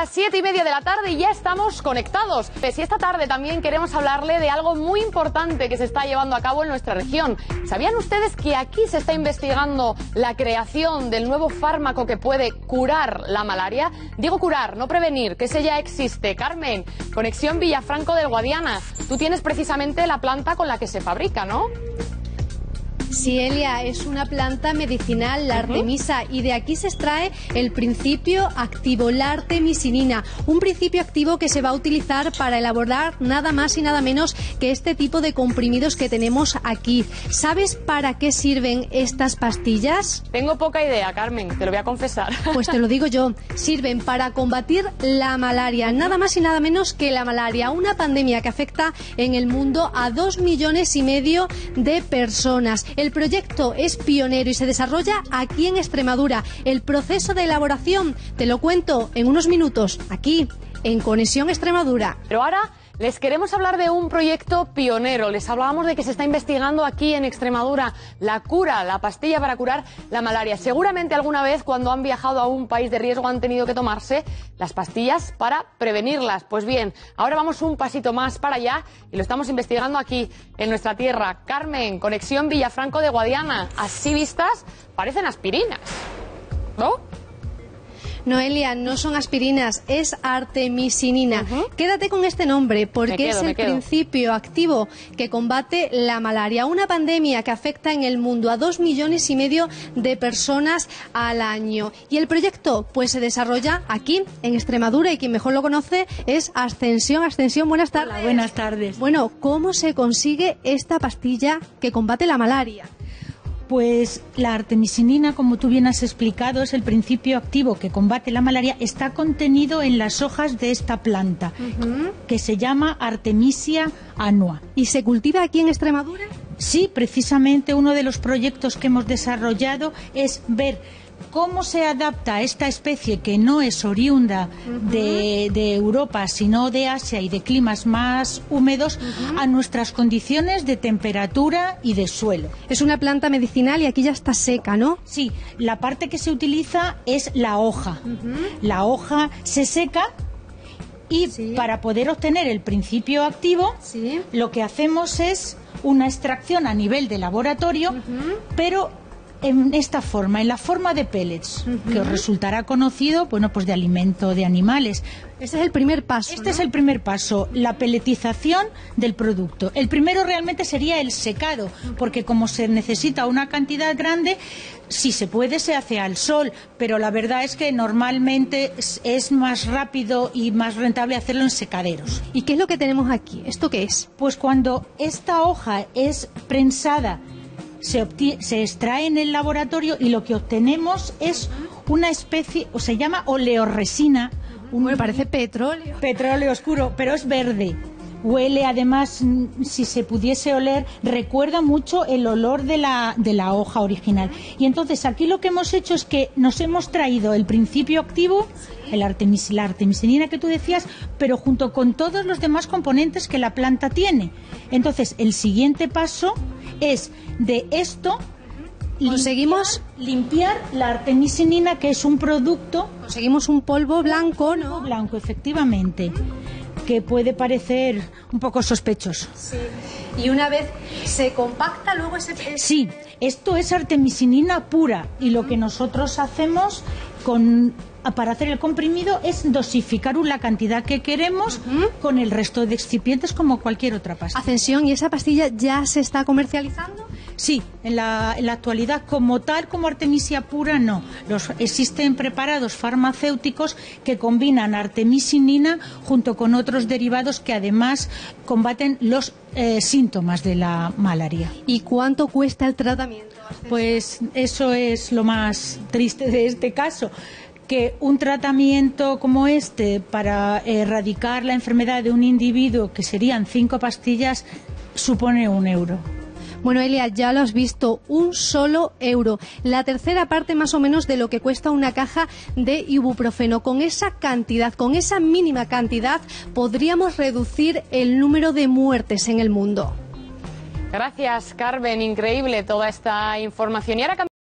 las 7:30 de la tarde y ya estamos conectados. Y esta tarde también queremos hablarle de algo muy importante que se está llevando a cabo en nuestra región. ¿Sabían ustedes que aquí se está investigando la creación del nuevo fármaco que puede curar la malaria? Digo curar, no prevenir, que ese ya existe. Carmen, Conexión Villafranco del Guadiana. Tú tienes precisamente la planta con la que se fabrica, ¿no? Sí, Elia, es una planta medicinal, la artemisa, y de aquí se extrae el principio activo, la artemisinina, un principio activo que se va a utilizar para elaborar nada más y nada menos que este tipo de comprimidos que tenemos aquí. ¿Sabes para qué sirven estas pastillas? Tengo poca idea, Carmen, te lo voy a confesar. Pues te lo digo yo, sirven para combatir la malaria, nada más y nada menos que la malaria, una pandemia que afecta en el mundo a 2,5 millones de personas. El proyecto es pionero y se desarrolla aquí en Extremadura. El proceso de elaboración te lo cuento en unos minutos, aquí, en Conexión Extremadura. Pero ahora les queremos hablar de un proyecto pionero. Les hablábamos de que se está investigando aquí en Extremadura la cura, la pastilla para curar la malaria. Seguramente alguna vez cuando han viajado a un país de riesgo han tenido que tomarse las pastillas para prevenirlas. Pues bien, ahora vamos un pasito más para allá y lo estamos investigando aquí en nuestra tierra. Carmen, Conexión Villafranco de Guadiana. Así vistas parecen aspirinas, ¿no? Noelia, no son aspirinas, es artemisinina. Quédate con este nombre porque es el principio activo que combate la malaria, una pandemia que afecta en el mundo a 2,5 millones de personas al año. Y el proyecto pues se desarrolla aquí en Extremadura y quien mejor lo conoce es Ascensión. Ascensión, buenas tardes. Hola, buenas tardes. Bueno, ¿cómo se consigue esta pastilla que combate la malaria? Pues la artemisinina, como tú bien has explicado, es el principio activo que combate la malaria. Está contenido en las hojas de esta planta, que se llama Artemisia annua. ¿Y se cultiva aquí en Extremadura? Sí, precisamente uno de los proyectos que hemos desarrollado es ver cómo se adapta esta especie que no es oriunda de Europa, sino de Asia y de climas más húmedos, a nuestras condiciones de temperatura y de suelo. Es una planta medicinal y aquí ya está seca, ¿no? Sí, la parte que se utiliza es la hoja. La hoja se seca y para poder obtener el principio activo, lo que hacemos es una extracción a nivel de laboratorio, pero en esta forma, en la forma de pellets, que os resultará conocido, bueno, pues de alimento de animales. Ese es el primer paso. Este es el primer paso, la pelletización del producto. El primero realmente sería el secado, porque como se necesita una cantidad grande, si se puede se hace al sol, pero la verdad es que normalmente es más rápido y más rentable hacerlo en secaderos. ¿Y qué es lo que tenemos aquí? ¿Esto qué es? Pues cuando esta hoja es prensada, se extrae en el laboratorio y lo que obtenemos es una especie, o se llama oleoresina. Me parece petróleo. Petróleo oscuro, pero es verde. Huele, además, si se pudiese oler, recuerda mucho el olor de la hoja original. Y entonces aquí lo que hemos hecho es que nos hemos traído el principio activo, la artemisinina que tú decías, pero junto con todos los demás componentes que la planta tiene. Entonces, el siguiente paso es de esto conseguimos limpiar la artemisinina, que es un producto. Conseguimos un polvo blanco, ¿no? Polvo blanco, efectivamente, que puede parecer un poco sospechoso. Sí. Y una vez se compacta, luego Sí, esto es artemisinina pura y lo que nosotros hacemos para hacer el comprimido es dosificar la cantidad que queremos con el resto de excipientes como cualquier otra pastilla. Ascensión, ¿y esa pastilla ya se está comercializando? Sí, en la actualidad como tal, como artemisia pura, no. Existen preparados farmacéuticos que combinan artemisinina junto con otros derivados que además combaten los síntomas de la malaria. ¿Y cuánto cuesta el tratamiento? Pues eso es lo más triste de este caso, que un tratamiento como este para erradicar la enfermedad de un individuo, que serían 5 pastillas, supone 1 euro. Bueno, Elia, ya lo has visto, 1 solo euro. La tercera parte más o menos de lo que cuesta una caja de ibuprofeno. Con esa cantidad, con esa mínima cantidad, podríamos reducir el número de muertes en el mundo. Gracias, Carmen. Increíble toda esta información. Y ahora